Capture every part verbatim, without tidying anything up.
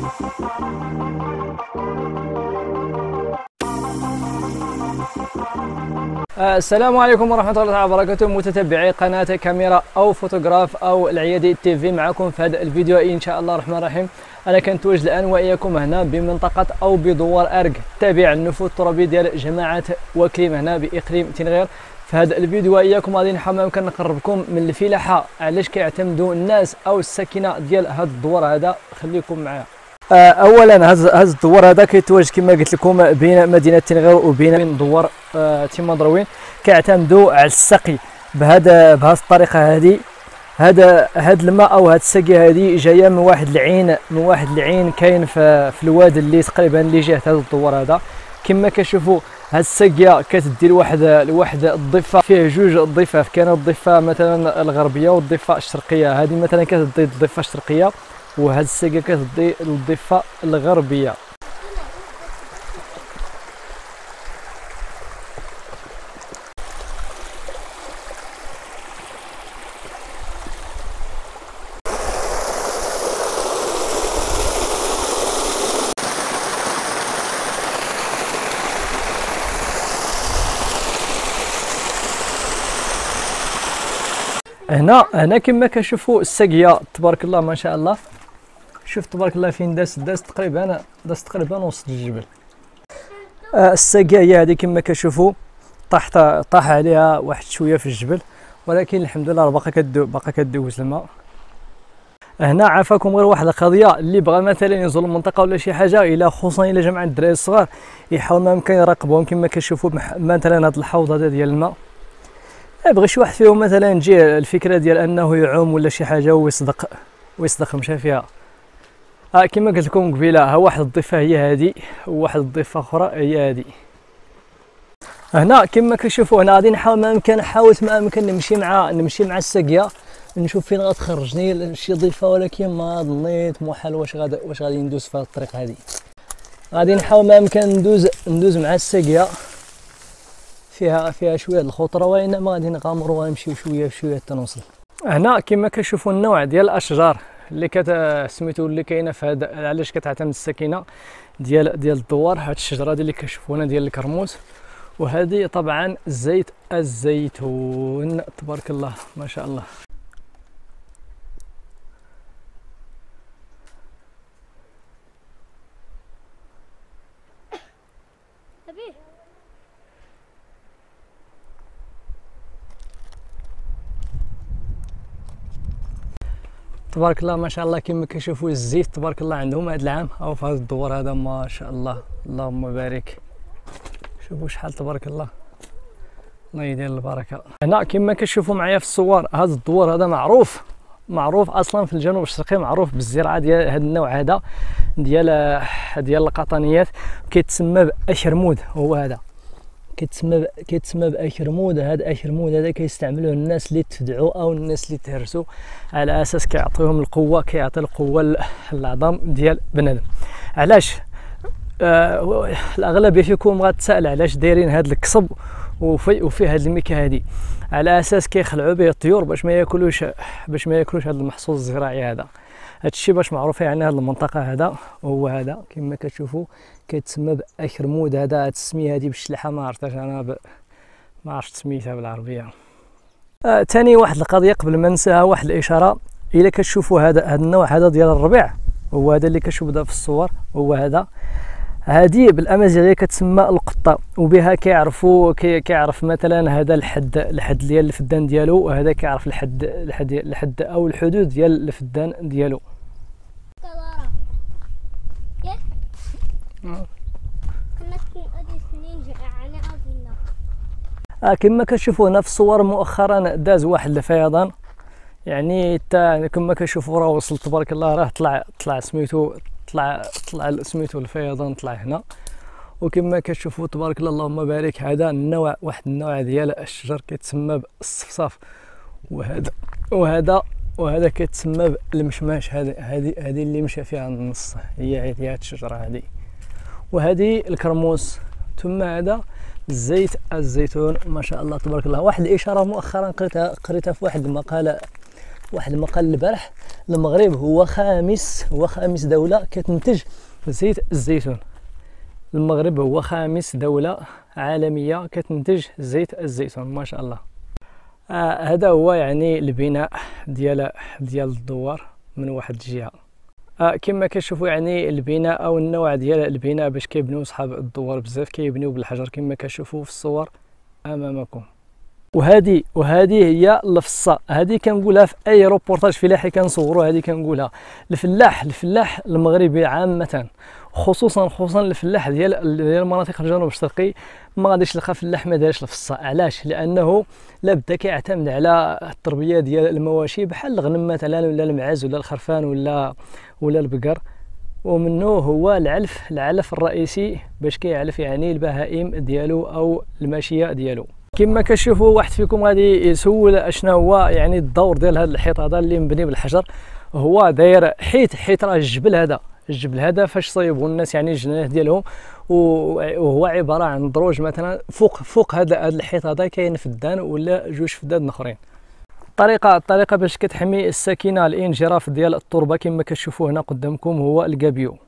السلام عليكم ورحمة الله وبركاته، متتبعي قناة كاميرا أو فوتوغراف أو العيادي تي في. معكم في هذا الفيديو إن شاء الله الرحمن الرحيم. أنا كنتواجد الآن وإياكم هنا بمنطقة أو بدوار أرق تابع النفوذ الترابي ديال جماعة وكليم هنا بإقليم تنغير. في هذا الفيديو وإياكم غادي نحاول يمكن نقربكم من الفلاحة علاش كيعتمدوا الناس أو الساكنة ديال هذا الدوار هذا. خليكم معايا. اولا هذا الدوار هذا كيتواجد كما قلت لكم بين مدينه تنغير وبين دوار آه تيما دروين. كيعتمدوا على السقي بهذا بهذه الطريقه هذه. هذا هذا الماء او هذه السقي هذه جايه من واحد العين من واحد العين كاين في, في الواد اللي تقريبا اللي جهه هذا الدوار هذا. كما كتشوفوا هذه السقيه كتدي لواحد لواحد الضفه فيه جوج ضفاف. كاينه الضفه مثلا الغربيه والضفه الشرقيه. هذه مثلا كتدي الضفه الشرقيه وهذه السقيه كتدي الضفه الغربيه. هنا هنا كما كتشوفوا السقيه تبارك الله ما شاء الله. شوف تبارك الله فين داس داس تقريبا داس تقريبا وسط الجبل. آه السقيه هي هذه كما كتشوفوا طاحت طاح عليها واحد شويه في الجبل، ولكن الحمد لله باقا كدو باقا كدوز الماء. هنا عافاكم غير واحد القضيه، اللي بغى مثلا ينزل المنطقه ولا شي حاجه، الى خصوصا الى جمع الدراري الصغار يحاول ما يمكن يراقبهم. كما كتشوفوا مثلا هذا الحوض هذا ديال الماء، يبغي شي واحد فيهم مثلا تجي الفكره ديال انه يعوم ولا شي حاجه ويصدق ويصدق مشى فيها. اه كما قلت لكم قبيله، ها واحد الضفه هي هذه وواحد الضفه اخرى هي هذه. هنا كما كتشوفوا هنا غادي نحاول ما امكن حاولت ما امكن نمشي مع نمشي مع السقيه نشوف فين غتخرجني شي ضفه، ولكن ما ظنيت محال واش غادي واش غادي ندوز في هذه الطريق هذه. غادي نحاول ما امكن ندوز ندوز مع السقيه فيها فيها شويه الخطره، وانما غادي نغامروا ونمشيو شويه بشويه حتى نوصل. هنا كما كتشوفوا النوع ديال الاشجار اللي كت سميتو اللي كاينه في هذا، علاش كتعتمد السكينه ديال ديال الدوار. هاد الشجره دي اللي كتشوفوا هنا ديال الكرموس، وهذه طبعا زيت الزيتون تبارك الله ما شاء الله. تبارك الله ما شاء الله. كما كتشوفوا الزيت تبارك الله عندهم هذا العام او في هذا الدوار هذا ما شاء الله اللهم بارك. شوفوا شحال تبارك الله، الله يدير البركه. هنا كما كتشوفوا معايا في الصور هذا الدوار هذا معروف معروف اصلا في الجنوب الشرقي، معروف بالزراعه ديال هذا النوع هذا ديال ديال القطنيات. كيتسمى باشرمود. هو هذا كيتسمى كيتسمى باشرمود. هذا اشرمود هذا كيستعملوه الناس اللي تفدعوا او الناس اللي تهرسوا، على اساس كيعطيهم القوه، كيعطي القوه للعظام ديال بنادم. علاش آه الاغلبيه فيكم غتسال علاش دايرين هذا الكصب وفي وفي هذه الميكه هذه؟ على اساس كيخلعوا به الطيور باش ما ياكلوش باش ما ياكلوش هذا المحصول الزراعي هذا. هذا الشيء باش معروف يعني هذه المنطقه هذا. هو هذا كما كتشوفوا كيتسمى باشرمود. هذا هذه السميه هذه بالشلحه ما عرفتهاش انا ب... ما عرفت سميتها بالعربيه. ثاني آه واحد القضيه قبل ما ننساها، واحد الاشاره. الا كتشوفوا هذا هذا النوع هذا ديال الربيع، هو هذا اللي كتشوفوا في الصور، هو هذا. هذه بالامازيغيه كتسمى القطه، وبها كيعرفوا كي كيعرف مثلا هذا الحد الحد ديال الفدان ديالو، وهذا كيعرف الحد الحد الحد او الحدود ديال الفدان ديالو. آه كما كتشوفوا هنا في الصور مؤخرا داز واحد الفيضان، يعني حتى كما كتشوفوا راه وصل تبارك الله، راه طلع طلع سميتو طلع طلع سميتو الفيضان طلع هنا. وكما كتشوفوا تبارك الله اللهم بارك، هذا النوع واحد النوع ديال الشجر كيتسمى بالصفصاف، وهذا وهذا وهذا كيتسمى بالمشماش. هذه هذه هذه اللي مشى فيها النص هي هذه الشجره هذه، وهذه الكرموس، ثم هذا زيت الزيتون ما شاء الله تبارك الله. واحد الاشاره مؤخرا قريتها قريتها في واحد المقاله واحد المقال البارح، المغرب هو خامس هو خامس دولة كتنتج زيت الزيتون. المغرب هو خامس دولة عالمية كتنتج زيت الزيتون ما شاء الله. آه هذا هو يعني البناء ديال ديال الدوار من واحد الجهة. آه كما كتشوفوا يعني البناء او النوع ديال البناء باش كيبنيو صحاب الدوار بزاف كيبنيو بالحجر كما كتشوفوا في الصور امامكم. وهذه وهذه هي الفصه، هذه كنقولها في اي روبورتاج فلاحي كنصوروا، هذه كنقولها الفلاح الفلاح المغربي عامه، خصوصا خصوصا الفلاح ديال ديال المناطق الجنوب الشرقي ما غاديش تلقى فلاح ما دارش الفصه. علاش؟ لانه لابد كيعتمد على التربيه ديال المواشي بحال الغنم مثلا ولا المعز ولا الخرفان ولا ولا البقر، ومنه هو العلف العلف الرئيسي باش كيعلف يعني البهائم ديالو او الماشيه ديالو. كما كتشوفوا واحد فيكم غادي يسول اشنا هو يعني الدور ديال هذا الحيط هذا اللي مبني بالحجر. هو داير حيت حيت راه الجبل هذا الجبل هذا فاش صايبوا الناس يعني الجنانات ديالهم، وهو عباره عن دروج مثلا فوق فوق هذا هذا الحيط هذا كاين فدان ولا جوج فدان اخرين. الطريقه الطريقه باش كتحمي السكينه الانجراف ديال التربه كما كتشوفوا هنا قدامكم هو الكابيو.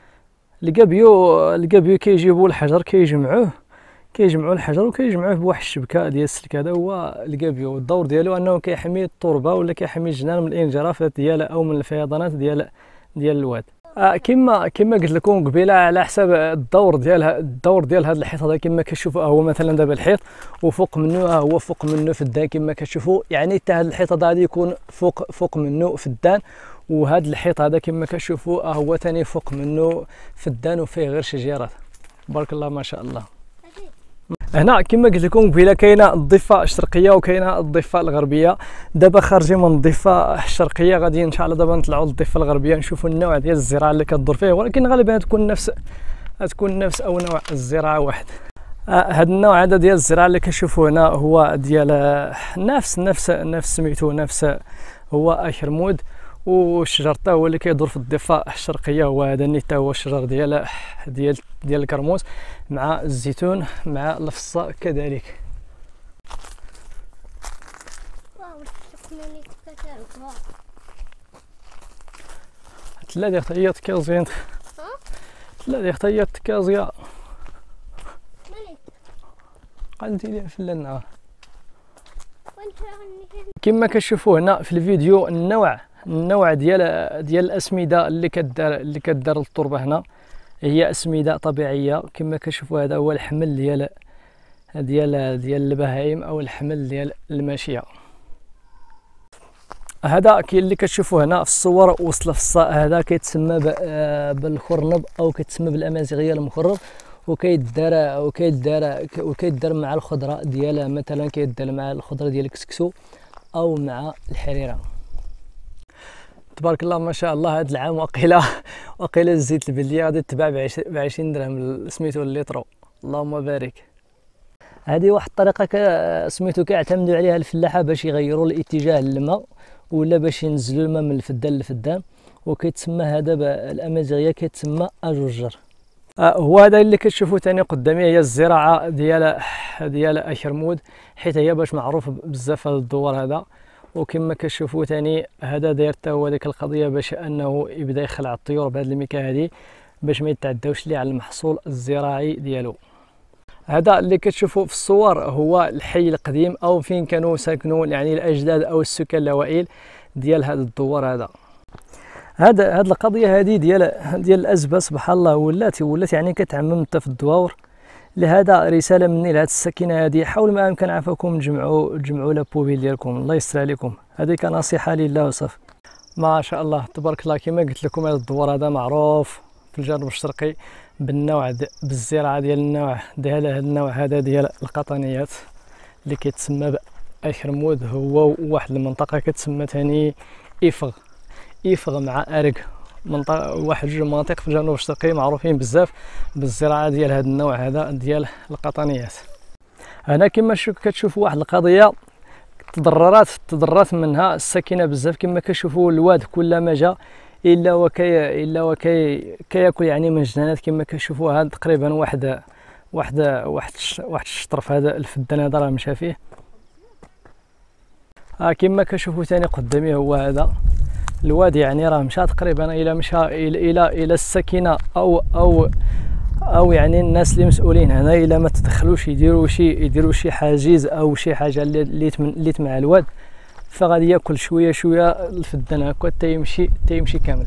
الكابيو الكابيو كيجيبوا الحجر كيجمعوه كيجمعوا الحجر وكيجمعوه بواحد الشبكه ديال السلك، هذا هو الكابيو. الدور ديالو انه كيحمي التربه ولا كيحمي الجنان من الانجرافات ديالها او من الفيضانات ديال ديال الواد. آه كما كما قلت لكم قبيله على حسب الدور ديال الدور ديال هذا الحيط هذا كما كتشوفوا هو مثلا دابا الحيط وفوق منه هو فوق منه فدان كما كتشوفوا، يعني حتى هذا الحيط هذا غادي يكون فوق فوق منه فدان، وهذا الحيط هذا كما كتشوفوا هو ثاني فوق منه فدان وفيه غير شجيرات. بارك الله ما شاء الله. هنا كما قلت لكم قبيله كاينه الضفه الشرقيه وكاينه الضفه الغربيه. دابا خارجين من الضفه الشرقيه غادي ان شاء الله دابا نطلعوا للضفه الغربيه نشوفوا النوع ديال الزراعه اللي كتدور فيه، ولكن غالبا تكون نفس تكون نفس او نوع الزراعه واحد. هذا النوع هذا ديال الزراعه اللي كتشوفوا هنا هو ديال نفس نفس نفس سميتو نفس هو اخرمود، والشجر حتى هو اللي كيدور في الضفه الشرقيه هو هذا ني حتى هو الشجر ديال ديال ديال الكرموز مع الزيتون مع الفصه كذلك. تلا حتى هي تكازيان تلا حتى هي تكازيا قلتي لي في النهار. كما كتشوفوا هنا في الفيديو النوع النوع ديال ديال الاسمده اللي كدار اللي كدار التربه هنا هي اسمده طبيعيه. كما كتشوفوا هذا هو الحمل ديال ديال ديال البهائم او الحمل ديال الماشيه. هذا كاين اللي كتشوفوه هنا في الصور وصل في الصاء، هذا كيتسمى بالخرنب او كيتسمى بالامازيغيه المخرب، وكيدار وكيدار وكيدار مع الخضره ديال مثلا كيدار مع الخضره ديال الكسكسو او مع الحريره. تبارك الله ما شاء الله. هذا العام وقيله وقيله الزيت البلديه غادي تباع ب عشرين درهم سميتو الليترو، اللهم بارك. هذه واحد الطريقه سميتو كيعتمدوا عليها الفلاحه باش يغيروا الاتجاه الماء ولا باش ينزلوا الماء من الفدان للفدان، وكيتسمى هذا بالامازيغيه كيتسمى اجوجر. آه هو هذا اللي كتشوفوا ثاني قدامي هي الزراعه ديال ديال اخرمود، حيت هي باش معروف بزاف هذا الدوار هذا. وكما كتشوفوا ثاني هذا داير حتى هو ديك القضيه باش انه يبدا يخلع الطيور بهذه الميكا هذه باش ما يتعداوش ليه على المحصول الزراعي ديالو. هذا اللي كتشوفوا في الصور هو الحي القديم او فين كانوا ساكنوا يعني الاجداد او السكان الاوائل ديال هذا الدوار هذا. هذا هذه القضيه هذه ديال ديال الازبه سبحان الله ولات ولات يعني كتعمم حتى في الدواور. لهذا رساله مني لهاد السكينه هذه، حاول ما امكن عافاكم تجمعوا تجمعوا لابوبيل ديالكم، الله يستر عليكم. هذه كنصيحه لله وصف. ما شاء الله تبارك الله. كما قلت لكم هذا الدوار هذا معروف في الجنوب الشرقي بالنوع بالزراعه ديال النوع ديال هذا النوع هذا ديال القطنيات اللي كيتسمى باخرمود. هو واحد المنطقه كتسمى ثاني افغ افغ مع ارق، منطقه واحد جوج مناطق في الجنوب الشرقي معروفين بزاف بالزراعه ديال هذا النوع هذا ديال القطنيات. هنا كما كتشوفوا واحد القضيه تضررات تضررت منها السكينه بزاف. كما كتشوفوا الواد كلما جا الا وكي الا وكي كياكل يعني من الجنانات. كما كتشوفوا هذا تقريبا واحد واحد واحد واحد الشطر في هذا الفدان هذا راه مشى فيه. ها كما كتشوفوا ثاني قدامي هو هذا الواد، يعني راه مشى تقريبا الى مشى الى الى الى السكينه او او او يعني الناس اللي مسؤولين هنا الى ما تدخلوش يديروا شي يديروا شي حاجز او شي حاجه اللي اللي مع الواد، فغادي ياكل شويه شويه الفدان هكا تيمشي تيمشي كامل.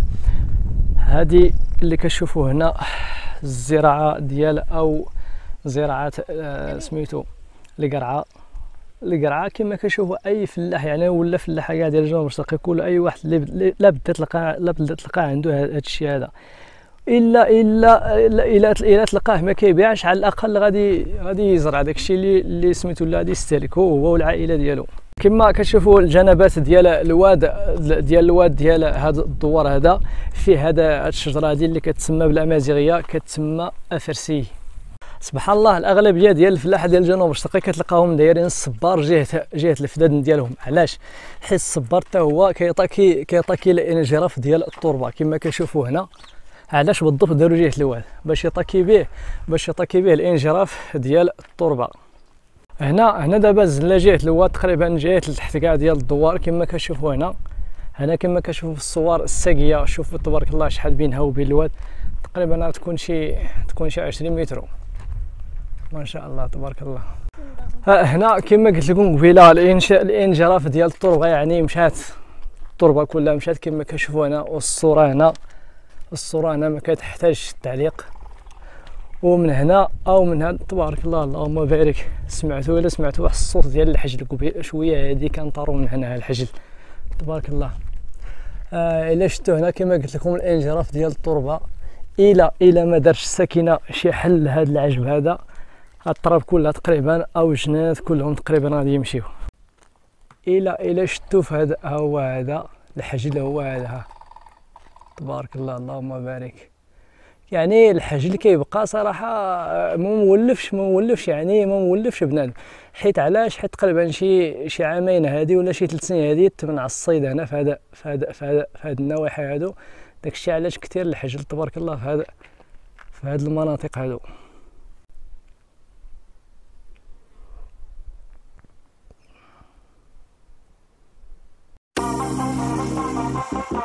هذه اللي كتشوفوا هنا الزراعه ديال او زراعه آه سميتو القرعه. القرعه كما كتشوفوا اي فلاح يعني ولا فلاحه كاع ديال الجنوب الشرقي كل اي واحد اللي لا بدا تلقى لا بدا تلقى عنده هذا الشيء هذا، الا الا الا الا تلقاه ما كيبيعش على الاقل غادي غادي يزرع داك الشيء اللي اللي سميتو لا غادي يستهلكو هو والعائله ديالو. كما كتشوفوا الجنبات ديال الواد ديال الواد ديال هذا الدوار هذا فيه هذا الشجره هذه اللي كتسمى بالامازيغيه كتسمى افرسي. سبحان الله الاغلبيه ديال الفلاحه ديال الجنوب الشرقي كتلقاهم دايرين الصبار جهه جهه الفدادن ديالهم. علاش؟ حيت الصبار حتى هو كيعطيكي كيعطيكي الانجراف ديال التربه كما كتشوفوا هنا. علاش بالضبط داروا جهه الواد؟ باش يطاكي به باش يطاكي به الانجراف ديال التربه. هنا هنا دابا زلنا جهه الواد تقريبا جهه لتحت كاع ديال الدوار كما كتشوفوا هنا. هنا كما كتشوفوا في الصور الساقيه شوفوا تبارك الله شحال بينها وبين الواد، تقريبا تكون شي تكون شي عشرين متر ما شاء الله تبارك الله. ها هنا كما قلت لكم قبيله الانشاء الانجراف ديال التربه يعني مشات التربه كلها مشات كما كتشوفوا هنا. والصوره هنا الصوره هنا ما كتحتاجش التعليق. ومن هنا او من هنا تبارك الله اللهم بارك سمعتوا ولا سمعتوا واحد الصوت ديال الحجل قبيله شويه هذه كنطروا من هنا الحجل تبارك الله. آه الا شفتوا هنا كما قلت لكم الانجراف ديال التربه الى الى ما دارش السكينه شي حل لهذا العجب هذا الطراب كلها تقريبا او الجنات كلهم تقريبا غادي يمشيو. الى الى شفتوا في هذا هو هذا الحجل هو هذا تبارك الله اللهم بارك. يعني الحجل كيبقى صراحه ما مولفش ما مولفش يعني ما مولفش بنادم. حيت علاش؟ حيت تقريبا شي شي عامين هذه ولا شي ثلاث سنين هذه تمنع الصيد هنا في هذا في هذا في هذا في هذه النواحي هذو. داكشي علاش كثير الحجل تبارك الله في هذا في هذه المناطق هذو.